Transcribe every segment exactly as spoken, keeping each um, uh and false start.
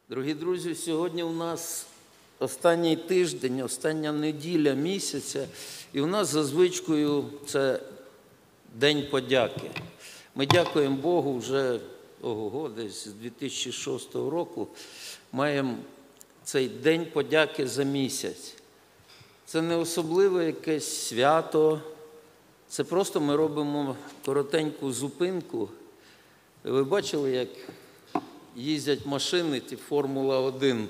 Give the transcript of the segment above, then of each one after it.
Дорогі друзі, сьогодні у нас останній тиждень, остання неділя місяця, і у нас за звичкою це День подяки. Ми дякуємо Богу вже, ого, десь з дві тисячі шостого року маємо цей День подяки за місяць. Це не особливе якесь свято, це просто ми робимо коротеньку зупинку. Ви бачили, як їздять машини, ті Формула один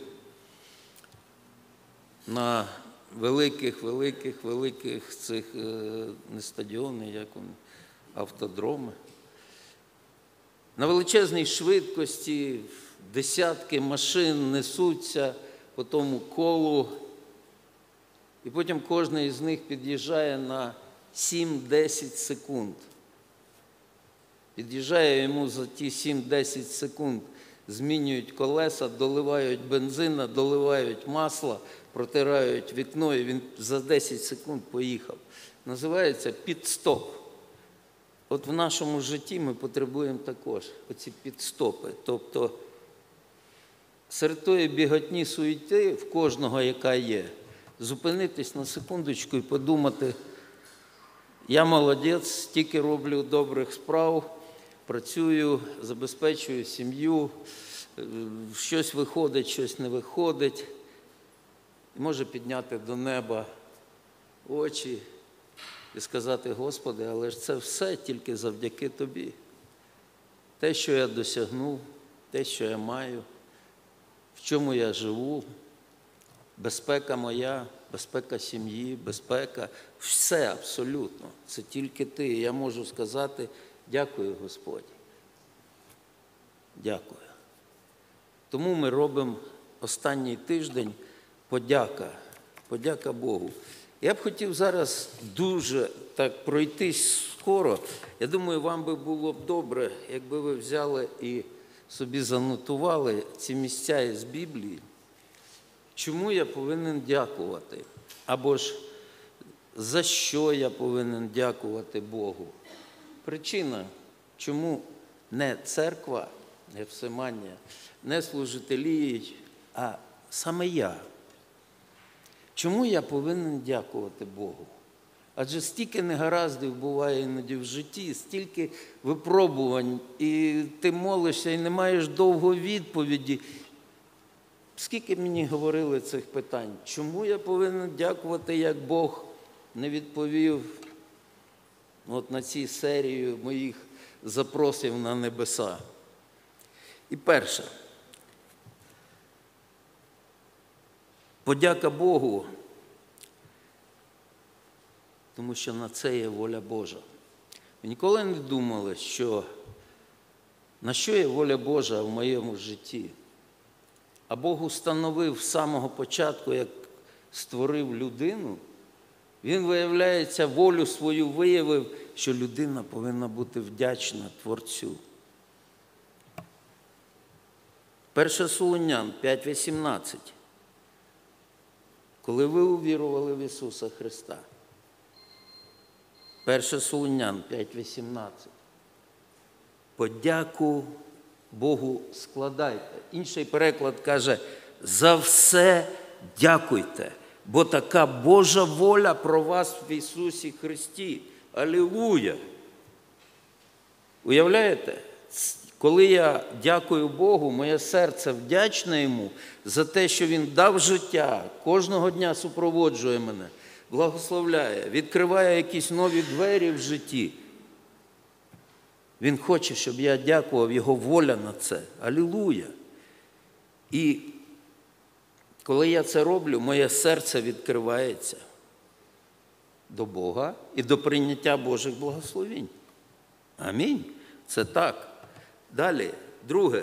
на великих, великих, великих цих, не стадіони, як вони, автодроми. На величезній швидкості десятки машин несуться по тому колу, і потім кожен із них під'їжджає на сім-десять секунд. Під'їжджає йому за ті сім-десять секунд, змінюють колеса, доливають бензина, доливають масло, протирають вікно, і він за десять секунд поїхав. Називається підстоп. От в нашому житті ми потребуємо також оці підстопи. Тобто серед тої біготні суєти, в кожного яка є, зупинитись на секундочку і подумати: я молодець, стільки роблю добрих справ, працюю, забезпечую сім'ю, щось виходить, щось не виходить. І може підняти до неба очі і сказати: Господи, але ж це все тільки завдяки Тобі. Те, що я досягнув, те, що я маю, в чому я живу, безпека моя, безпека сім'ї, безпека, все абсолютно. Це тільки Ти. І я можу сказати: дякую, Господь. Дякую. Тому ми робимо останній тиждень подяка. Подяка Богу. Я б хотів зараз дуже так пройтись скоро. Я думаю, вам би було б добре, якби ви взяли і собі занотували ці місця із Біблії. Чому я повинен дякувати? Або ж за що я повинен дякувати Богу? Причина, чому не церква, не Всеманія, не служителі, а саме я. Чому я повинен дякувати Богу? Адже стільки негараздів буває іноді в житті, стільки випробувань, і ти молишся, і не маєш довго відповіді. Скільки мені говорили цих питань? Чому я повинен дякувати, як Бог не відповів от на цій серії моїх запросів на небеса? І перше. Подяка Богу, тому що на це є воля Божа. Ви ніколи не думали, що на що є воля Божа в моєму житті? А Бог установив з самого початку, як створив людину, Він, виявляється, волю свою виявив, що людина повинна бути вдячна Творцю. Перше Солунян п'ять вісімнадцять. Коли ви увірували в Ісуса Христа. Перше Солунян п'ять вісімнадцять. Подяку Богу складайте. Інший переклад каже: за все дякуйте, бо така Божа воля про вас в Ісусі Христі. Алілуя! Уявляєте? Коли я дякую Богу, моє серце вдячне Йому за те, що Він дав життя, кожного дня супроводжує мене, благословляє, відкриває якісь нові двері в житті. Він хоче, щоб я дякував, Його воля на це. Алілуя! І коли я це роблю, моє серце відкривається до Бога і до прийняття Божих благословень. Амінь. Це так. Далі, друге.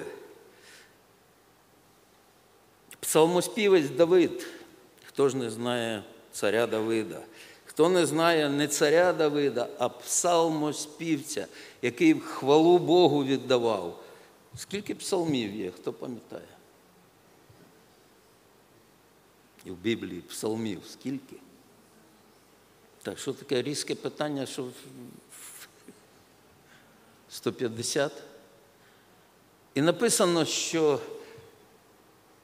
Псалмоспівець Давид. Хто ж не знає царя Давида? Хто не знає не царя Давида, а псалмоспівця, який хвалу Богу віддавав. Скільки псалмів є, хто пам'ятає? І в Біблії псалмів скільки? Так, що таке різке питання, що сто п'ятдесят? І написано, що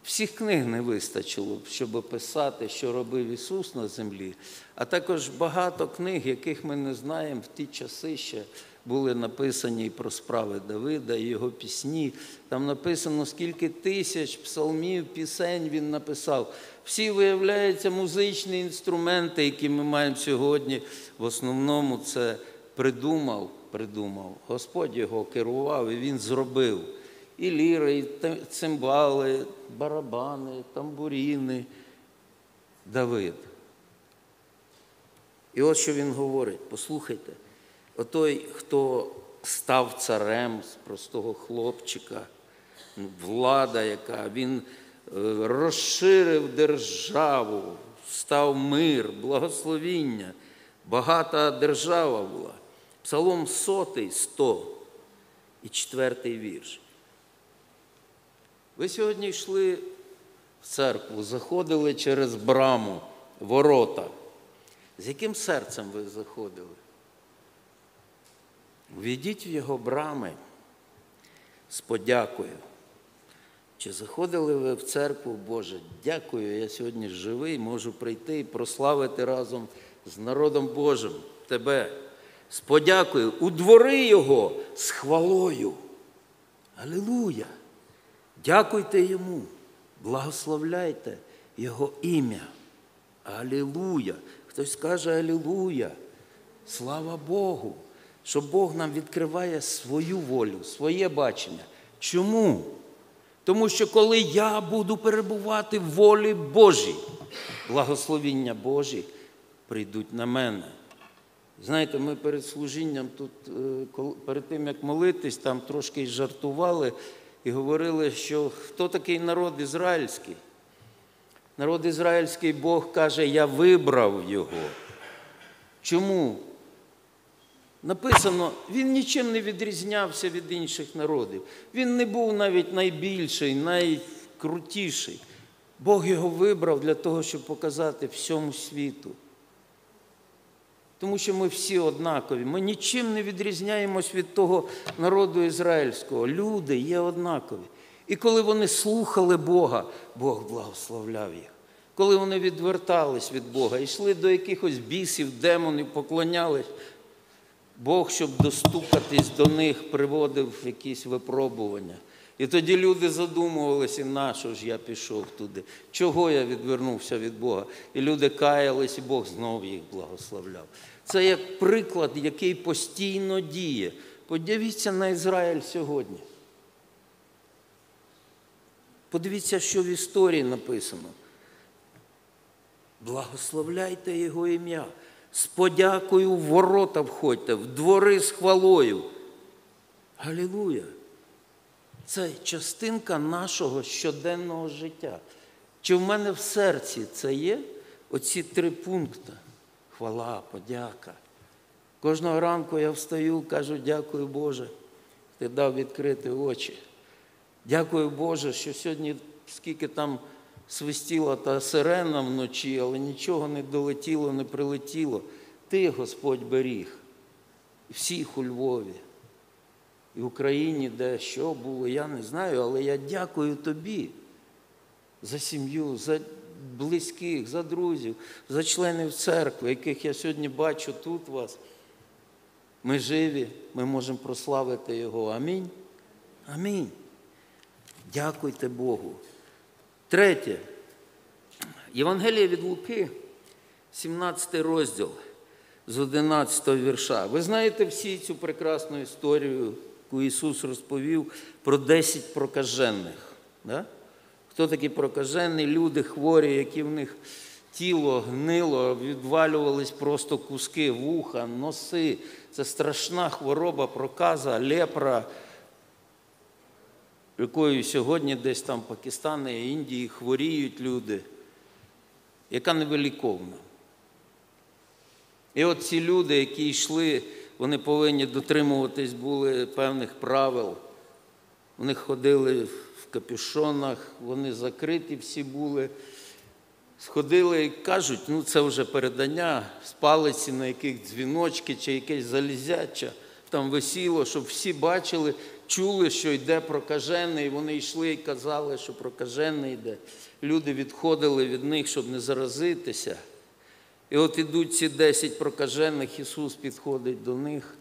всіх книг не вистачило, щоб описати, що робив Ісус на землі, а також багато книг, яких ми не знаємо, в ті часи ще були написані і про справи Давида, і його пісні. Там написано, скільки тисяч псалмів, пісень він написав. Всі, виявляється, музичні інструменти, які ми маємо сьогодні, в основному це придумав, придумав. Господь його керував, і він зробив. І ліри, і цимбали, барабани, тамбуріни. Давид. І от що він говорить, послухайте. Отой, хто став царем з простого хлопчика, влада яка, він розширив державу, став мир, благословіння, багата держава була. Псалом сотий, сто і четвертий вірш. Ви сьогодні йшли в церкву, заходили через браму, ворота. З яким серцем ви заходили? Ввійдіть в його брами з подякою. Чи заходили ви в церкву? Боже, дякую, я сьогодні живий, можу прийти і прославити разом з народом Божим Тебе. З подякою. У двори Його з хвалою. Алілуя! Дякуйте Йому, благословляйте Його ім'я. Алілуя! Хтось скаже алілуя! Слава Богу! Що Бог нам відкриває свою волю, своє бачення. Чому? Тому що коли я буду перебувати в волі Божій, благословіння Божі прийдуть на мене. Знаєте, ми перед служінням тут, перед тим, як молитись, там трошки й жартували і говорили, що хто такий народ ізраїльський? Народ ізраїльський, Бог каже, я вибрав його. Чому? Написано, він нічим не відрізнявся від інших народів. Він не був навіть найбільший, найкрутіший. Бог його вибрав для того, щоб показати всьому світу. Тому що ми всі однакові. Ми нічим не відрізняємось від того народу ізраїльського. Люди є однакові. І коли вони слухали Бога, Бог благословляв їх. Коли вони відвертались від Бога, йшли до якихось бісів, демонів, поклонялись, Бог, щоб достукатись до них, приводив якісь випробування. І тоді люди задумувалися, на що ж я пішов туди? Чого я відвернувся від Бога? І люди каялись, і Бог знов їх благословляв. Це як приклад, який постійно діє. Подивіться на Ізраїль сьогодні. Подивіться, що в історії написано. Благословляйте Його ім'я. З подякою в ворота входьте, в двори з хвалою. Алілуя! Це частинка нашого щоденного життя. Чи в мене в серці це є? Оці три пункти. Хвала, подяка. Кожного ранку я встаю, кажу, дякую, Боже, Ти дав відкрити очі. Дякую, Боже, що сьогодні скільки там свистіла та сирена вночі, але нічого не долетіло, не прилетіло. Ти, Господь, беріг. Всіх у Львові. І в Україні, де що було, я не знаю, але я дякую Тобі за сім'ю, за близьких, за друзів, за членів церкви, яких я сьогодні бачу тут вас. Ми живі, ми можемо прославити Його. Амінь. Амінь. Дякуйте Богу. Третє. Євангеліє від Луки, сімнадцятий розділ, з одинадцятого вірша. Ви знаєте всі цю прекрасну історію, яку Ісус розповів про десять прокажених. Да? Хто такі прокажені? Люди хворі, які в них тіло гнило, відвалювались просто куски, вуха, носи. Це страшна хвороба, проказа, лепра, якою сьогодні десь там в Пакистані, Індії хворіють люди, яка невиліковна. І от ці люди, які йшли, вони повинні дотримуватись були певних правил. Вони ходили в капюшонах, вони закриті всі були. Сходили і кажуть, ну це вже передання з палиці, на яких дзвіночки чи якесь залізяча там висіло, щоб всі бачили, чули, що йде прокажений, вони йшли і казали, що прокажений йде. Люди відходили від них, щоб не заразитися. І от ідуть ці десять прокажених, Ісус підходить до них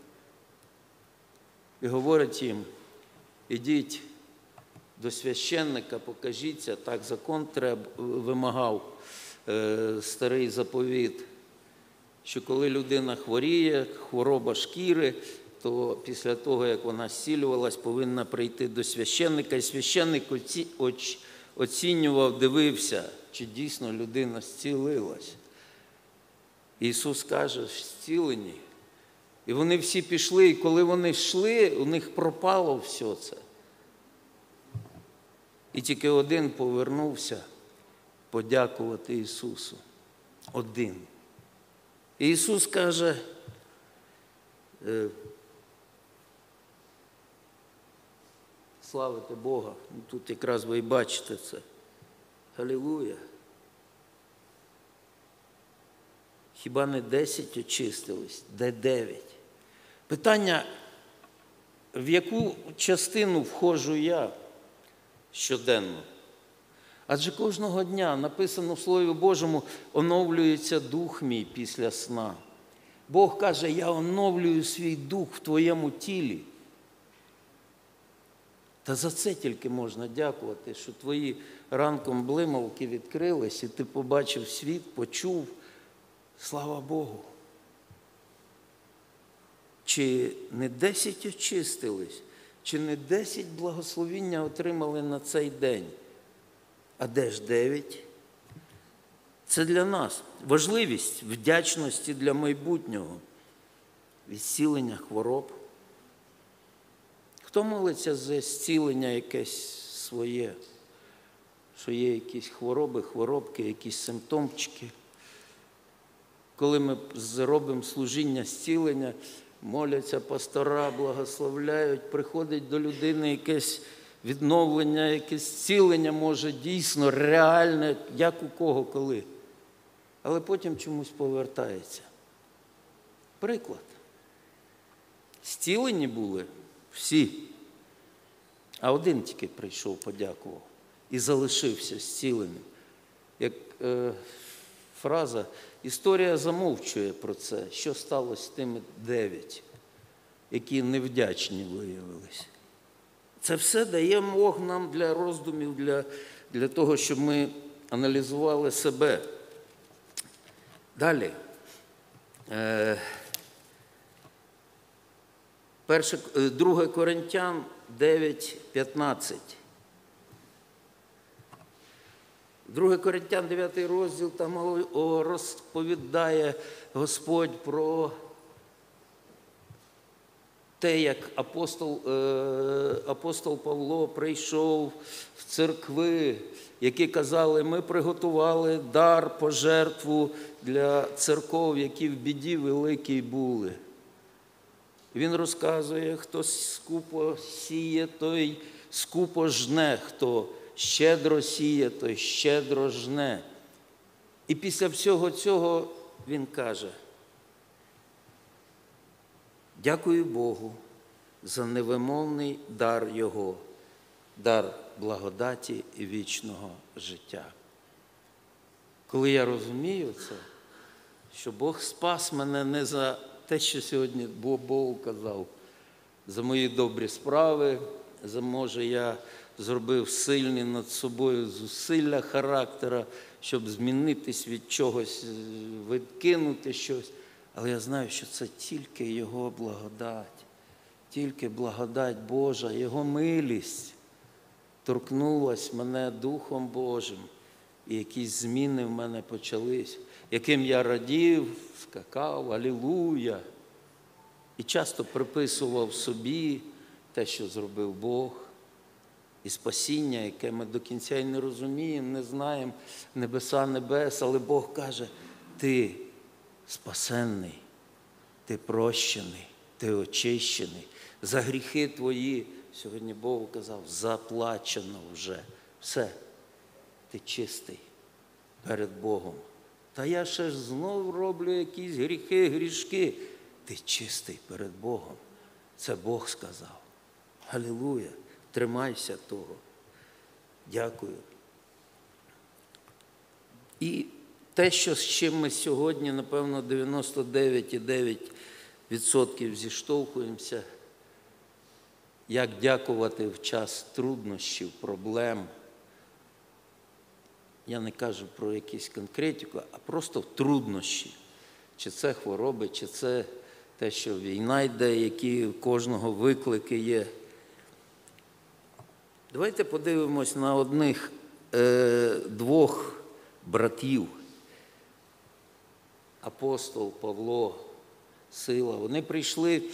і говорить їм: ідіть до священника, покажіться. Так закон треба, вимагав, е, старий заповіт, що коли людина хворіє, хвороба шкіри, то після того, як вона зцілювалась, повинна прийти до священника. І священник оці, оч, оцінював, дивився, чи дійсно людина зцілилась. Ісус каже: зцілені. І вони всі пішли, і коли вони йшли, у них пропало все це. І тільки один повернувся подякувати Ісусу. Один. І Ісус каже: славите Бога. Тут якраз ви і бачите це. Алілуя. Хіба не десять очистились? Де дев'ять? Питання, в яку частину входжу я щоденно? Адже кожного дня, написано в Слові Божому, оновлюється дух мій після сна. Бог каже: я оновлюю свій дух в твоєму тілі. Та за це тільки можна дякувати, що твої ранком блимавки відкрились, і ти побачив світ, почув. Слава Богу. Чи не десять очистились, чи не десять благословіння отримали на цей день? А де ж дев'ять? Це для нас важливість вдячності для майбутнього, відцілення хвороб. Хто молиться за зцілення якесь своє, що є якісь хвороби, хворобки, якісь симптомчики? Коли ми зробимо служіння зцілення, моляться пастора, благословляють, приходить до людини якесь відновлення, якесь зцілення, може дійсно, реальне, як у кого, коли. Але потім чомусь повертається. Приклад. Зцілені були всі, а один тільки прийшов, подякував і залишився зціленим. Як е, фраза, історія замовчує про це, що сталося з тими дев'ять, які невдячні виявилися. Це все дає Бог нам для роздумів, для, для того, щоб ми аналізували себе. Далі. Е, перше, друге Коринтян дев'ять п'ятнадцять. друге Коринтян дев'ятий розділ, там розповідає Господь про те, як апостол, апостол Павло прийшов в церкви, які казали: ми приготували дар, пожертву для церков, які в біді великій були. Він розказує, хто скупо сіє, той скупо жне, хто щедро сіє, той щедро жне. І після всього цього він каже: дякую Богу за невимовний дар Його, дар благодаті і вічного життя. Коли я розумію це, що Бог спас мене не за те, що сьогодні Бог казав, за мої добрі справи, за, може, я зробив сильні над собою зусилля характера, щоб змінитись від чогось, відкинути щось. Але я знаю, що це тільки Його благодать, тільки благодать Божа, Його милість торкнулась мене Духом Божим, і якісь зміни в мене почались, яким я радів, скакав, алілуя, і часто приписував собі те, що зробив Бог, і спасіння, яке ми до кінця й не розуміємо, не знаємо, небеса небес, але Бог каже: ти спасенний, ти прощений, ти очищений. За гріхи твої, сьогодні Бог казав, заплачено вже. Все, ти чистий перед Богом. Та я ще ж знов роблю якісь гріхи, грішки. Ти чистий перед Богом. Це Бог сказав. Алілуя. Тримайся того. Дякую. І те, що з чим ми сьогодні, напевно, дев'яносто дев'ять цілих дев'ять десятих відсотка зіштовхуємося, як дякувати в час труднощів, проблем. Я не кажу про якісь конкретику, а просто труднощі. Чи це хвороби, чи це те, що війна йде, які у кожного виклики є. Давайте подивимось на одних е, двох братів. Апостол Павло, Сила. Вони прийшли.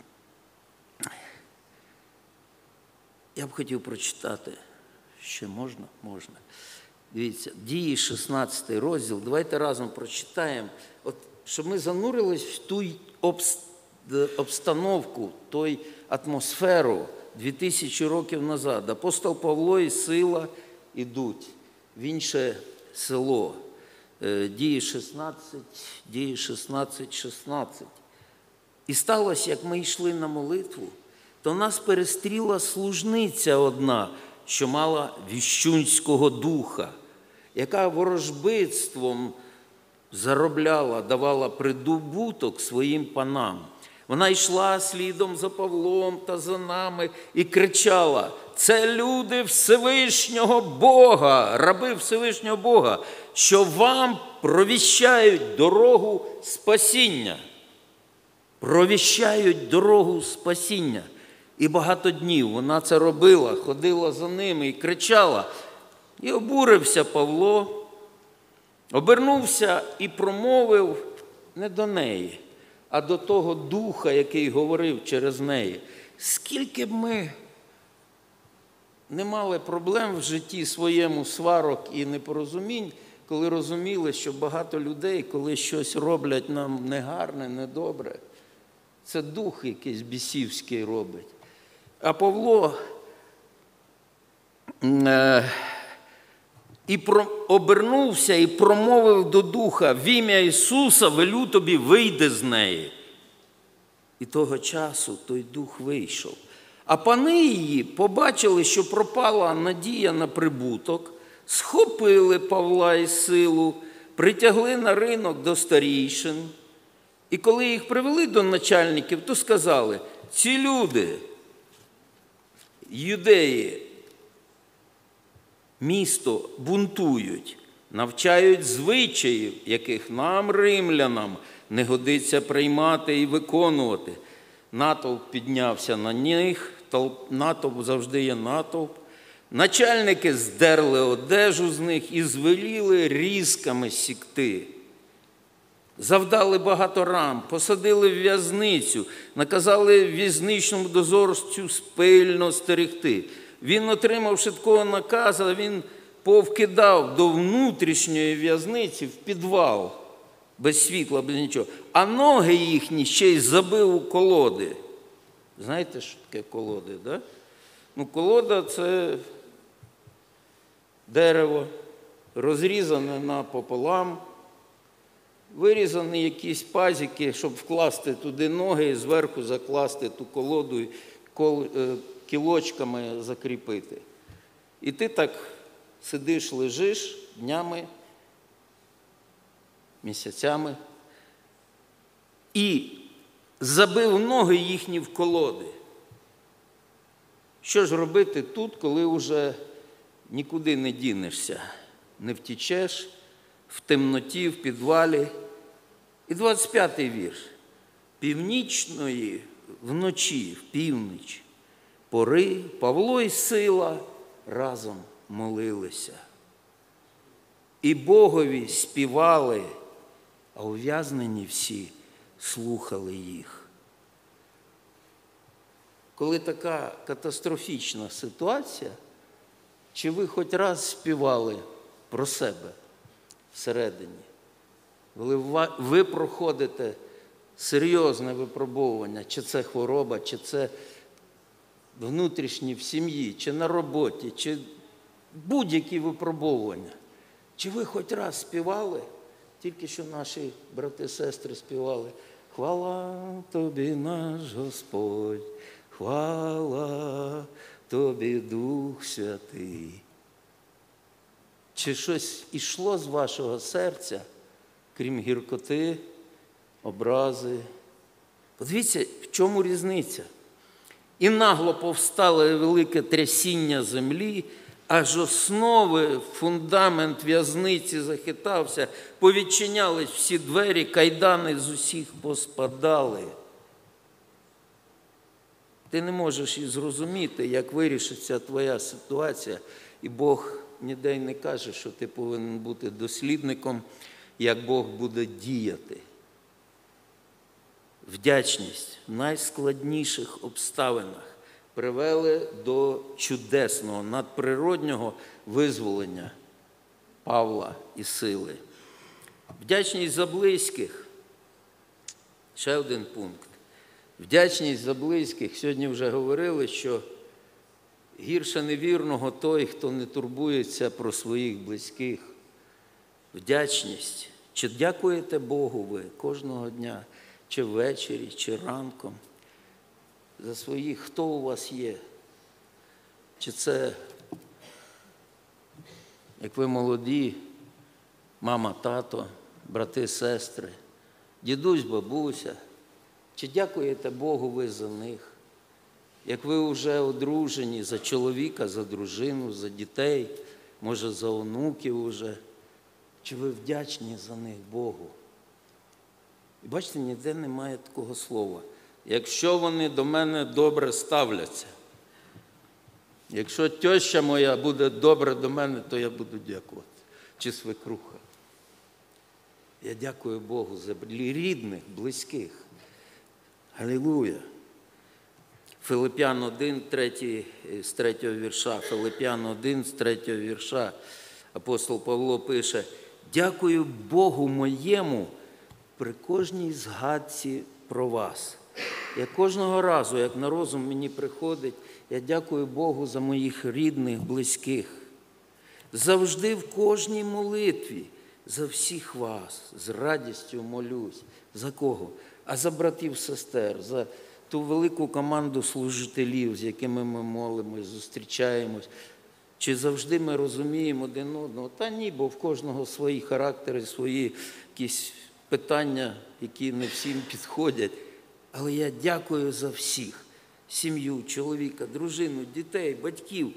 Я б хотів прочитати. Ще можна? Можна. Дивіться, Дії, шістнадцятий розділ. Давайте разом прочитаємо. От, щоб ми занурились в ту обстановку, той атмосферу дві тисячі років назад. Апостол Павло і Сила йдуть в інше село. Дії шістнадцять, Дії шістнадцять, шістнадцять. І сталося, як ми йшли на молитву, то нас перестріла служниця одна, що мала віщунського духа, яка ворожбитством заробляла, давала придобуток своїм панам. Вона йшла слідом за Павлом та за нами і кричала: «Це люди Всевишнього Бога, раби Всевишнього Бога, що вам провіщають дорогу спасіння». Провіщають дорогу спасіння. І багато днів вона це робила, ходила за ними і кричала. І обурився Павло, обернувся і промовив не до неї, а до того духа, який говорив через неї. Скільки б ми не мали проблем в житті своєму, сварок і непорозумінь, коли розуміли, що багато людей, коли щось роблять нам негарне, недобре, це дух якийсь бісівський робить. А Павло е, і про, обернувся і промовив до духа: «В ім'я Ісуса велю тобі, вийди з неї». І того часу той дух вийшов. А пани її побачили, що пропала надія на прибуток, схопили Павла і Силу, притягли на ринок до старійшин. І коли їх привели до начальників, то сказали: «Ці люди, юдеї, місто бунтують, навчають звичаїв, яких нам, римлянам, не годиться приймати і виконувати». Натовп піднявся на них, натовп завжди є натовп. Начальники здерли одежу з них і звеліли різками сікти. Завдали багато ран, посадили в в'язницю, наказали в'язничному дозорцю пильно стерегти. Він, отримавши такого наказу, він повкидав до внутрішньої в'язниці в підвал, без світла, без нічого. А ноги їхні ще й забив у колоди. Знаєте, що таке колоди, да? Ну, колода – це дерево, розрізане напополам, вирізані якісь пазики, щоб вкласти туди ноги і зверху закласти ту колоду і кілочками закріпити. І ти так сидиш, лежиш днями, місяцями і забив ноги їхні в колоди. Що ж робити тут, коли вже нікуди не дінешся, не втічеш, в темноті, в підвалі? І двадцять п'ятий вірш. «Північної вночі, в північ, пори Павло і Сила разом молилися. І Богові співали, а ув'язнені всі слухали їх». Коли така катастрофічна ситуація, чи ви хоч раз співали про себе всередині? Коли ви проходите серйозне випробовування, чи це хвороба, чи це внутрішні в сім'ї, чи на роботі, чи будь-які випробовування. Чи ви хоч раз співали? Тільки що наші брати і сестри співали: «Хвала тобі, наш Господь, хвала тобі, Дух Святий. Чи щось ішло з вашого серця, крім гіркоти, образи? Подивіться, в чому різниця. І нагло повстало велике трясіння землі, аж основи, фундамент в'язниці захитався, повідчинялись всі двері, кайдани з усіх поспадали. Ти не можеш і зрозуміти, як вирішиться твоя ситуація, і Бог ніде й не каже, що ти повинен бути дослідником, як Бог буде діяти. Вдячність в найскладніших обставинах привели до чудесного, надприроднього визволення Павла і Сили. Вдячність за близьких. Ще один пункт. Вдячність за близьких. Сьогодні вже говорили, що гірше невірного той, хто не турбується про своїх близьких. Вдячність. Чи дякуєте Богу ви кожного дня, чи ввечері, чи ранком за своїх, хто у вас є? Чи це, як ви молоді, мама, тато, брати, сестри, дідусь, бабуся? Чи дякуєте Богу ви за них? Як ви вже одружені, за чоловіка, за дружину, за дітей, може за онуків уже, чи ви вдячні за них Богу? І бачите, ніде немає такого слова. Якщо вони до мене добре ставляться, якщо теща моя буде добре до мене, то я буду дякувати. Чи свекруха. Я дякую Богу за рідних, близьких. Алілуя. Филип'ян один, третій, з третього вірша. Филип'ян один, з третього вірша. Апостол Павло пише: «Дякую Богу моєму при кожній згадці про вас». Я кожного разу, як на розум мені приходить, я дякую Богу за моїх рідних, близьких. Завжди в кожній молитві за всіх вас з радістю молюсь. За кого? А за братів, сестер, за ту велику команду служителів, з якими ми молимось, зустрічаємось. Чи завжди ми розуміємо один одного? Та ні, бо в кожного свої характери, свої якісь питання, які не всім підходять. Але я дякую за всіх. Сім'ю, чоловіка, дружину, дітей, батьків.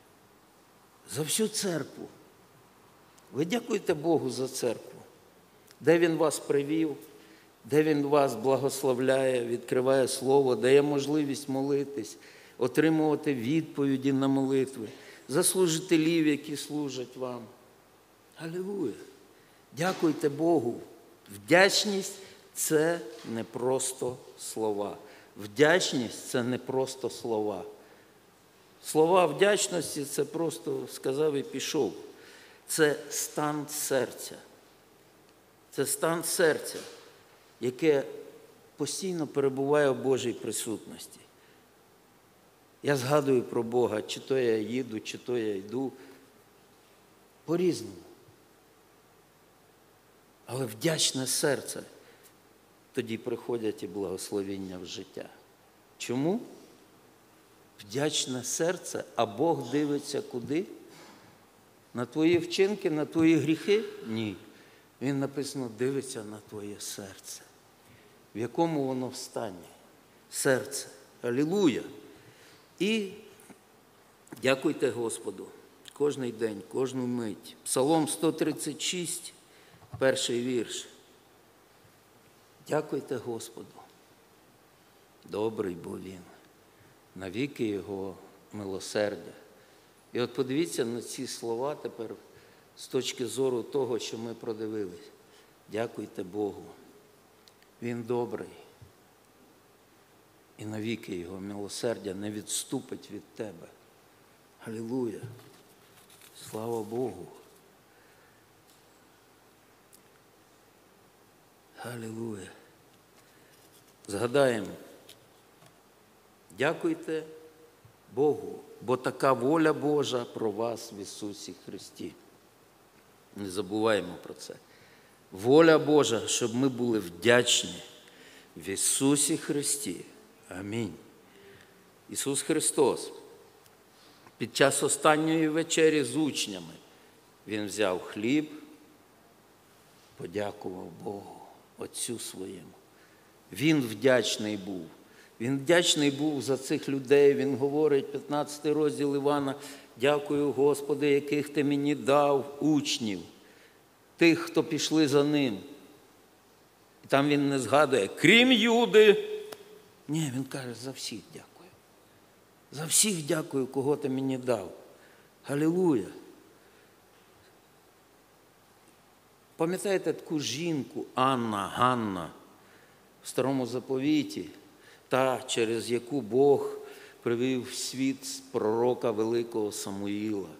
За всю церкву. Ви дякуєте Богу за церкву. Де Він вас привів, де Він вас благословляє, відкриває Слово, дає можливість молитись, отримувати відповіді на молитви. За служителів, які служать вам. Алілуя! Дякуйте Богу. Вдячність – це не просто слова. Вдячність – це не просто слова. Слова вдячності – це просто сказав і пішов. Це стан серця. Це стан серця, яке постійно перебуває в Божій присутності. Я згадую про Бога, чи то я їду, чи то я йду. По-різному. Але вдячне серце, тоді приходять і благословіння в життя. Чому? Вдячне серце, а Бог дивиться куди? На твої вчинки, на твої гріхи? Ні. Він, написано, дивиться на твоє серце. В якому воно в стані? Серце. Алілуя! І дякуйте Господу кожний день, кожну мить. Псалом сто тридцять шість, перший вірш. Дякуйте Господу. Добрий бо Він. Навіки Його милосердя. І от подивіться на ці слова тепер з точки зору того, що ми продивились. Дякуйте Богу. Він добрий. І навіки Його милосердя не відступить від тебе. Алілуя! Слава Богу! Алілуя! Згадаємо. Дякуйте Богу, бо така воля Божа про вас в Ісусі Христі. Не забуваємо про це. Воля Божа, щоб ми були вдячні в Ісусі Христі. Амінь. Ісус Христос під час останньої вечері з учнями Він взяв хліб, подякував Богу, Отцю Своєму. Він вдячний був. Він вдячний був за цих людей. Він говорить, п'ятнадцятий розділ Івана, «Дякую, Господи, яких Ти мені дав учнів, тих, хто пішли за Ним». І там він не згадує, крім Юди. Ні, він каже, за всіх дякую. За всіх дякую, кого Ти мені дав. Галілуя. Пам'ятаєте таку жінку Анна, Ганна в Старому Заповіті, та, через яку Бог привів в світ пророка великого Самуїла.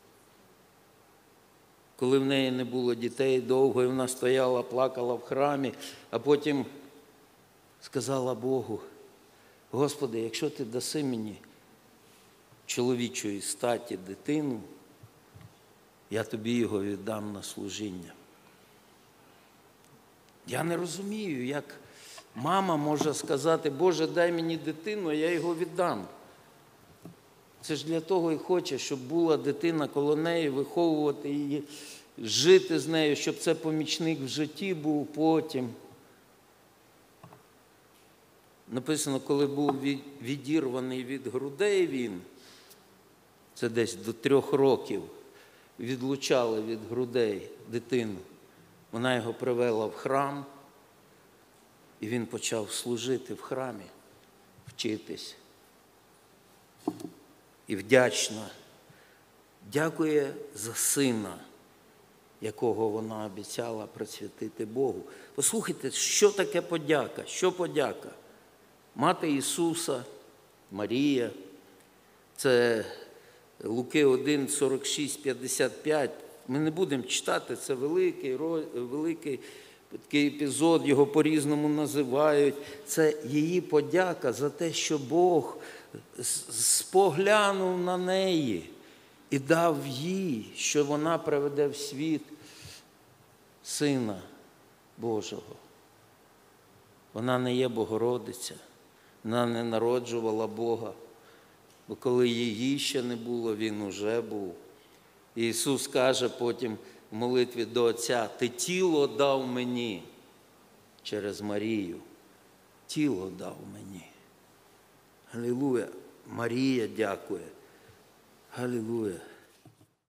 Коли в неї не було дітей довго, і вона стояла, плакала в храмі, а потім сказала Богу, Господи, якщо Ти даси мені чоловічої статі дитину, я Тобі його віддам на служіння. Я не розумію, як мама може сказати, Боже, дай мені дитину, а я його віддам. Це ж для того і хоче, щоб була дитина коло неї, виховувати її, жити з нею, щоб це помічник в житті був потім. Написано, коли був відірваний від грудей він, це десь до трьох років, відлучали від грудей дитину. Вона його привела в храм, і він почав служити в храмі, вчитись. І вдячна, дякує за сина, якого вона обіцяла присвятити Богу. Послухайте, що таке подяка? Що подяка? Мати Ісуса, Марія, це Луки один, сорок шість, п'ятдесят п'ять. Ми не будемо читати, це великий, великий такий епізод, його по-різному називають. Це її подяка за те, що Бог споглянув на неї і дав їй, що вона приведе в світ Сина Божого. Вона не є Богородиця, вона не народжувала Бога, бо коли її ще не було, Він уже був. І Ісус каже потім в молитві до Отця, Ти тіло дав мені через Марію. Тіло дав мені. Галілуя. Марія дякує. Галілуя.